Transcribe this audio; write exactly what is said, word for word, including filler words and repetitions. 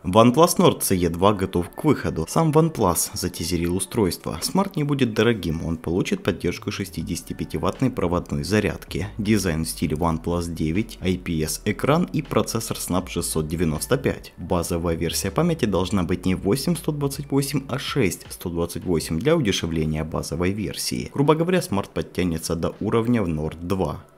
OnePlus Nord си и два готов к выходу. Сам OnePlus затизерил устройство. Смарт не будет дорогим, он получит поддержку шестидесятипятиваттной проводной зарядки, дизайн в стиле OnePlus девять, ай пи эс экран и процессор Snap шестьсот девяносто пять. Базовая версия памяти должна быть не восемь сто двадцать восемь, а шесть сто двадцать восемь для удешевления базовой версии. Грубо говоря, смарт подтянется до уровня в Nord два.